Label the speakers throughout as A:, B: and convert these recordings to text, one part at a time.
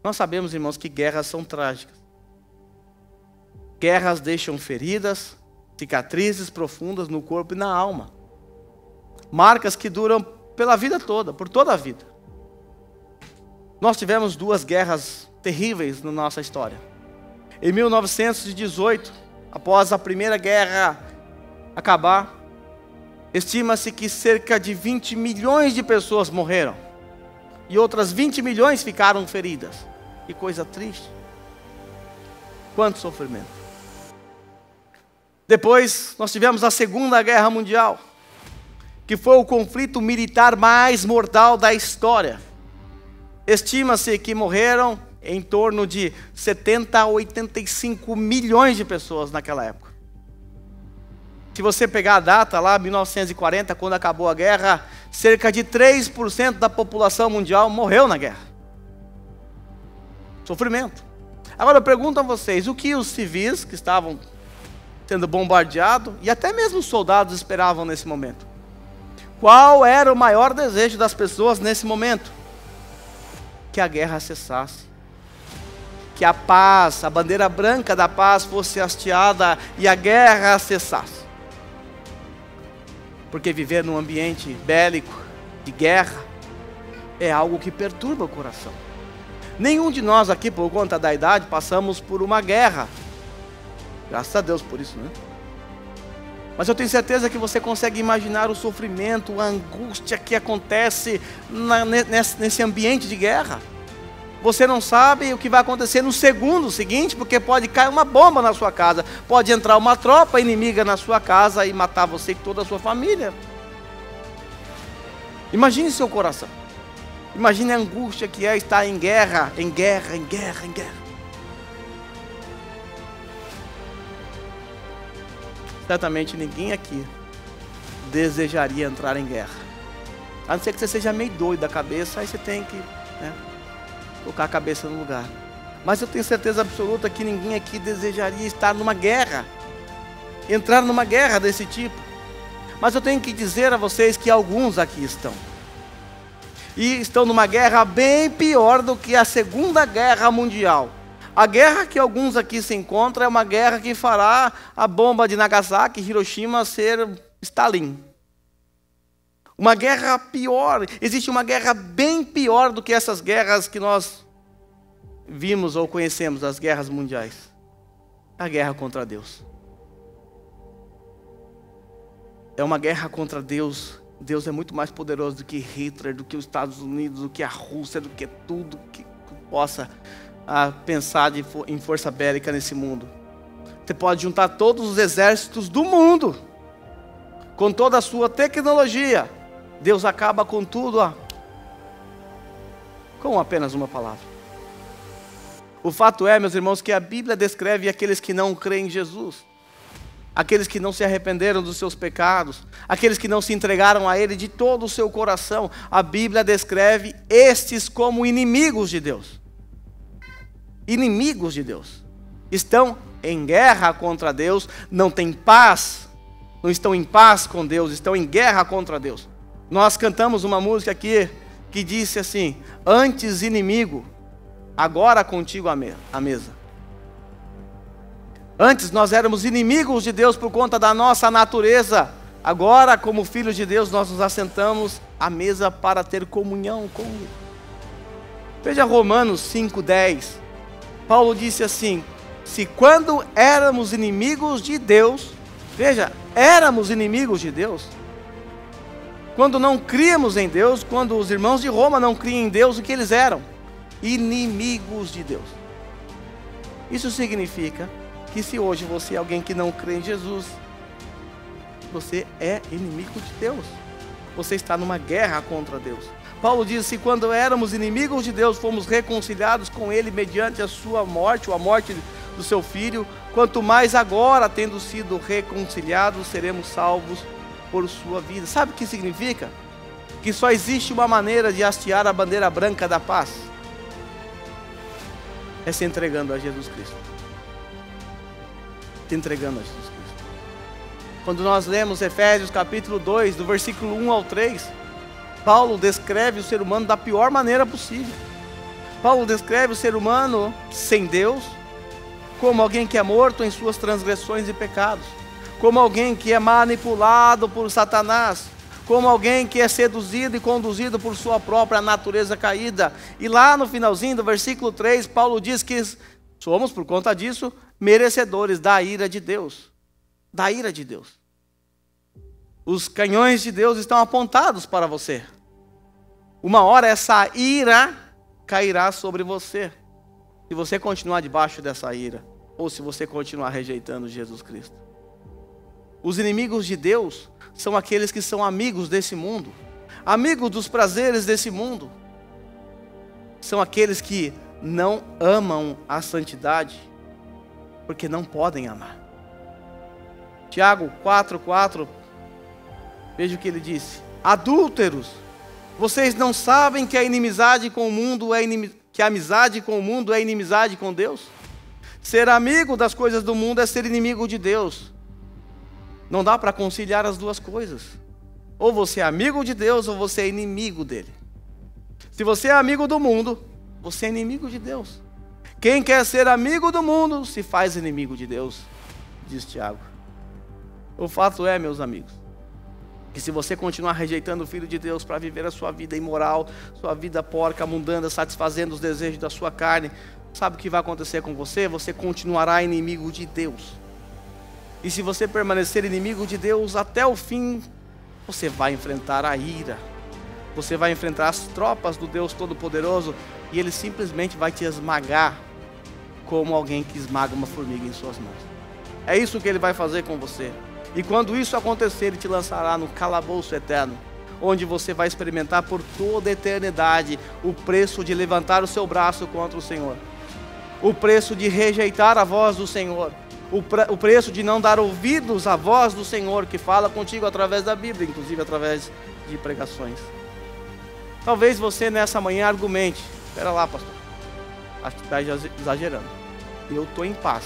A: Nós sabemos, irmãos, que guerras são trágicas. Guerras deixam feridas, cicatrizes profundas no corpo e na alma. Marcas que duram pela vida toda, por toda a vida. Nós tivemos 2 guerras terríveis na nossa história. Em 1918, após a Primeira Guerra acabar, estima-se que cerca de 20 milhões de pessoas morreram. E outras 20 milhões ficaram feridas. Que coisa triste. Quanto sofrimento. Depois, nós tivemos a Segunda Guerra Mundial, que foi o conflito militar mais mortal da história. Estima-se que morreram em torno de 70 a 85 milhões de pessoas naquela época. Se você pegar a data lá, 1940, quando acabou a guerra, cerca de 3% da população mundial morreu na guerra. Sofrimento. Agora eu pergunto a vocês, o que os civis que estavam sendo bombardeados, e até mesmo os soldados esperavam nesse momento? Qual era o maior desejo das pessoas nesse momento? Que a guerra cessasse. Que a paz, a bandeira branca da paz fosse hasteada e a guerra cessasse. Porque viver num ambiente bélico, de guerra, é algo que perturba o coração. Nenhum de nós aqui, por conta da idade, passamos por uma guerra. Graças a Deus por isso, né? Mas eu tenho certeza que você consegue imaginar o sofrimento, a angústia que acontece nesse ambiente de guerra. Você não sabe o que vai acontecer no segundo seguinte, porque pode cair uma bomba na sua casa, pode entrar uma tropa inimiga na sua casa e matar você e toda a sua família. Imagine seu coração. Imagine a angústia que é estar em guerra, em guerra, em guerra, em guerra. Certamente ninguém aqui desejaria entrar em guerra. A não ser que você seja meio doido da cabeça, aí você tem que, colocar a cabeça no lugar. Mas eu tenho certeza absoluta que ninguém aqui desejaria estar numa guerra, entrar numa guerra desse tipo. Mas eu tenho que dizer a vocês que alguns aqui estão. E estão numa guerra bem pior do que a Segunda Guerra Mundial. A guerra que alguns aqui se encontram é uma guerra que fará a bomba de Nagasaki e Hiroshima ser Stalin. Uma guerra pior, existe uma guerra bem pior do que essas guerras que nós vimos ou conhecemos, as guerras mundiais. A guerra contra Deus. É uma guerra contra Deus. Deus é muito mais poderoso do que Hitler, do que os Estados Unidos, do que a Rússia, do que tudo que possa pensar em força bélica nesse mundo. Você pode juntar todos os exércitos do mundo, com toda a sua tecnologia. Deus acaba com tudo, com apenas uma palavra. O fato é, meus irmãos, que a Bíblia descreve aqueles que não creem em Jesus. Aqueles que não se arrependeram dos seus pecados, aqueles que não se entregaram a Ele de todo o seu coração. A Bíblia descreve estes como inimigos de Deus. Inimigos de Deus. Estão em guerra contra Deus, não têm paz, não estão em paz com Deus, estão em guerra contra Deus. Nós cantamos uma música aqui que disse assim: antes inimigo, agora contigo à mesa. Antes nós éramos inimigos de Deus por conta da nossa natureza. Agora, como filhos de Deus, nós nos assentamos à mesa para ter comunhão com Ele. Veja Romanos 5:10. Paulo disse assim: se quando éramos inimigos de Deus, veja, éramos inimigos de Deus. Quando não críamos em Deus, quando os irmãos de Roma não criam em Deus, o que eles eram? Inimigos de Deus. Isso significa que se hoje você é alguém que não crê em Jesus, você é inimigo de Deus. Você está numa guerra contra Deus. Paulo diz: se quando éramos inimigos de Deus, fomos reconciliados com Ele mediante a sua morte, ou a morte do seu Filho, quanto mais agora, tendo sido reconciliados, seremos salvos por sua vida. Sabe o que significa? Que só existe uma maneira de hastear a bandeira branca da paz. É se entregando a Jesus Cristo. Se entregando a Jesus Cristo. Quando nós lemos Efésios capítulo 2, do versículo 1 ao 3, Paulo descreve o ser humano da pior maneira possível. Paulo descreve o ser humano sem Deus como alguém que é morto em suas transgressões e pecados, como alguém que é manipulado por Satanás, como alguém que é seduzido e conduzido por sua própria natureza caída. E lá no finalzinho do versículo 3, Paulo diz que somos, por conta disso, merecedores da ira de Deus. Da ira de Deus. Os canhões de Deus estão apontados para você. Uma hora essa ira cairá sobre você, se você continuar debaixo dessa ira, ou se você continuar rejeitando Jesus Cristo. Os inimigos de Deus são aqueles que são amigos desse mundo, amigos dos prazeres desse mundo. São aqueles que não amam a santidade, porque não podem amar. Tiago 4,4, veja o que ele disse: adúlteros, vocês não sabem que a inimizade com o mundo que a amizade com o mundo é inimizade com Deus? Ser amigo das coisas do mundo é ser inimigo de Deus. Não dá para conciliar as duas coisas. Ou você é amigo de Deus, ou você é inimigo dele. Se você é amigo do mundo, você é inimigo de Deus. Quem quer ser amigo do mundo, se faz inimigo de Deus, diz Tiago. O fato é, meus amigos, que se você continuar rejeitando o Filho de Deus para viver a sua vida imoral, sua vida porca, mundana, satisfazendo os desejos da sua carne, sabe o que vai acontecer com você? Você continuará inimigo de Deus. E se você permanecer inimigo de Deus até o fim, você vai enfrentar a ira. Você vai enfrentar as tropas do Deus Todo-Poderoso e Ele simplesmente vai te esmagar como alguém que esmaga uma formiga em suas mãos. É isso que Ele vai fazer com você. E quando isso acontecer, Ele te lançará no calabouço eterno, onde você vai experimentar por toda a eternidade o preço de levantar o seu braço contra o Senhor, o preço de rejeitar a voz do Senhor, o preço de não dar ouvidos à voz do Senhor, que fala contigo através da Bíblia, inclusive através de pregações. Talvez você nessa manhã argumente: espera lá, pastor, acho que está exagerando. Eu estou em paz.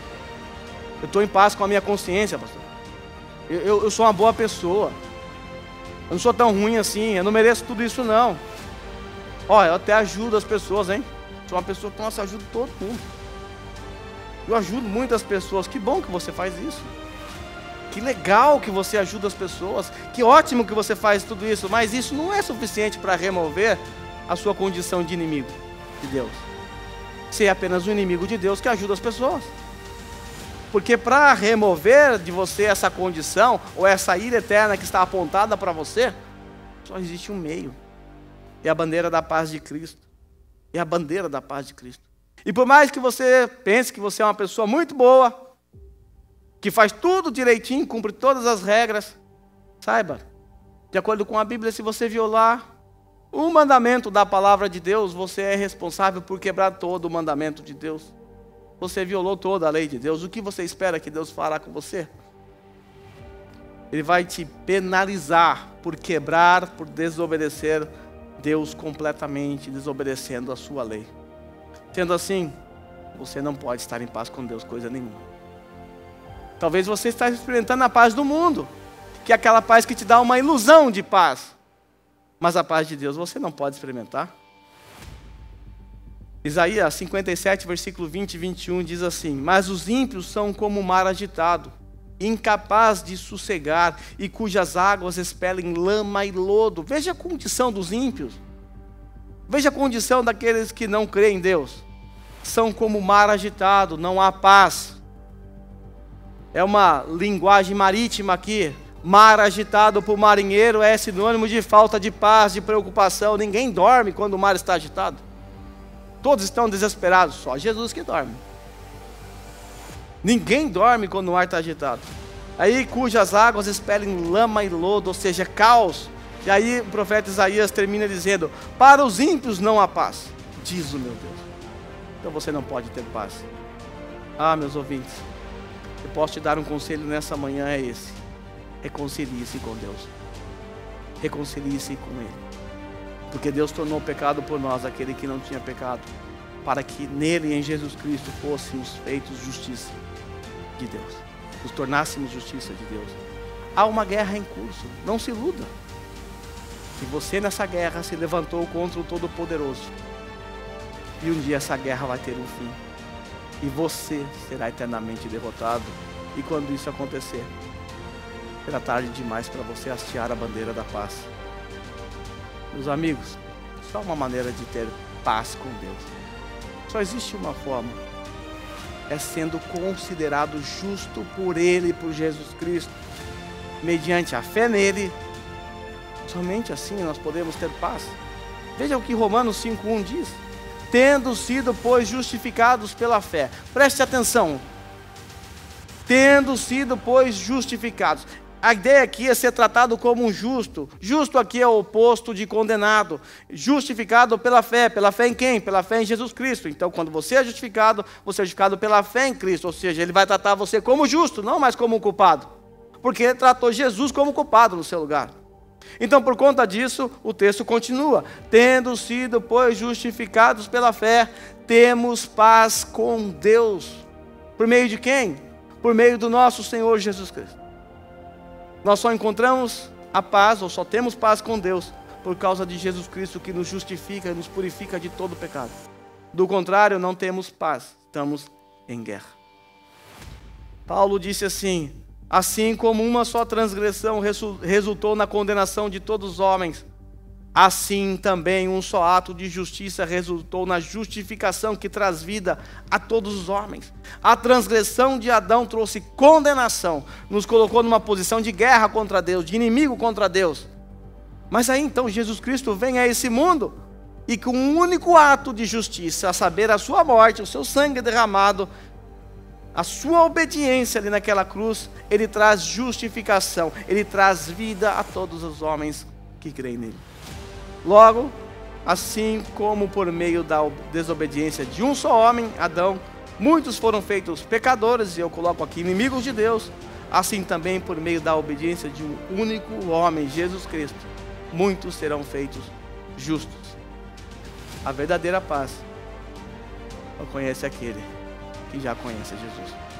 A: Eu estou em paz com a minha consciência, pastor. Eu sou uma boa pessoa. Eu não sou tão ruim assim. Eu não mereço tudo isso, não. Ó, eu até ajudo as pessoas, hein? Sou uma pessoa que, nossa, ajudo todo mundo. Eu ajudo muitas pessoas. Que bom que você faz isso. Que legal que você ajuda as pessoas. Que ótimo que você faz tudo isso. Mas isso não é suficiente para remover a sua condição de inimigo de Deus. Você é apenas um inimigo de Deus que ajuda as pessoas. Porque para remover de você essa condição, ou essa ira eterna que está apontada para você, só existe um meio. É a bandeira da paz de Cristo. É a bandeira da paz de Cristo. E por mais que você pense que você é uma pessoa muito boa, que faz tudo direitinho, cumpre todas as regras, saiba, de acordo com a Bíblia, se você violar um mandamento da palavra de Deus, você é responsável por quebrar todo o mandamento de Deus. Você violou toda a lei de Deus. O que você espera que Deus fará com você? Ele vai te penalizar por quebrar, por desobedecer Deus completamente, desobedecendo a sua lei. Sendo assim, você não pode estar em paz com Deus, coisa nenhuma. Talvez você esteja experimentando a paz do mundo, que é aquela paz que te dá uma ilusão de paz. Mas a paz de Deus você não pode experimentar. Isaías 57, versículo 20 e 21 diz assim: mas os ímpios são como o mar agitado, incapaz de sossegar, e cujas águas expelem lama e lodo. Veja a condição dos ímpios. Veja a condição daqueles que não creem em Deus. São como o mar agitado, não há paz. É uma linguagem marítima aqui. Mar agitado para o marinheiro é sinônimo de falta de paz, de preocupação. Ninguém dorme quando o mar está agitado. Todos estão desesperados, só Jesus que dorme. Ninguém dorme quando o mar está agitado. Aí cujas águas expelem lama e lodo, ou seja, caos. E aí o profeta Isaías termina dizendo: para os ímpios não há paz, diz o meu Deus. Então você não pode ter paz. Ah, meus ouvintes, eu posso te dar um conselho nessa manhã, é esse: reconcilie-se com Deus. Reconcilie-se com Ele. Porque Deus tornou o pecado por nós, aquele que não tinha pecado, para que nele, em Jesus Cristo, fôssemos feitos justiça de Deus. Nos tornássemos justiça de Deus. Há uma guerra em curso, não se iluda. E você nessa guerra se levantou contra o Todo-Poderoso. E um dia essa guerra vai ter um fim. E você será eternamente derrotado. E quando isso acontecer, será tarde demais para você hastear a bandeira da paz. Meus amigos, só uma maneira de ter paz com Deus. Só existe uma forma. É sendo considerado justo por Ele, por Jesus Cristo. Mediante a fé nele. Somente assim nós podemos ter paz. Veja o que Romanos 5:1 diz. Tendo sido, pois, justificados pela fé. Preste atenção. Tendo sido, pois, justificados. A ideia aqui é ser tratado como um justo. Justo aqui é o oposto de condenado. Justificado pela fé. Pela fé em quem? Pela fé em Jesus Cristo. Então, quando você é justificado pela fé em Cristo. Ou seja, Ele vai tratar você como justo, não mais como um culpado. Porque Ele tratou Jesus como culpado no seu lugar. Então, por conta disso, o texto continua. Tendo sido, pois, justificados pela fé, temos paz com Deus. Por meio de quem? Por meio do nosso Senhor Jesus Cristo. Nós só encontramos a paz, ou só temos paz com Deus, por causa de Jesus Cristo, que nos justifica e nos purifica de todo pecado. Do contrário, não temos paz, estamos em guerra. Paulo disse assim: assim como uma só transgressão resultou na condenação de todos os homens, assim também um só ato de justiça resultou na justificação que traz vida a todos os homens. A transgressão de Adão trouxe condenação, nos colocou numa posição de guerra contra Deus, de inimigo contra Deus. Mas aí então Jesus Cristo vem a esse mundo e com um único ato de justiça, a saber, a sua morte, o seu sangue derramado, a sua obediência ali naquela cruz, Ele traz justificação, Ele traz vida a todos os homens que creem nele. Logo, assim como por meio da desobediência de um só homem, Adão, muitos foram feitos pecadores, e eu coloco aqui inimigos de Deus, assim também por meio da obediência de um único homem, Jesus Cristo, muitos serão feitos justos. A verdadeira paz só conhece aquele que já conhece Jesus.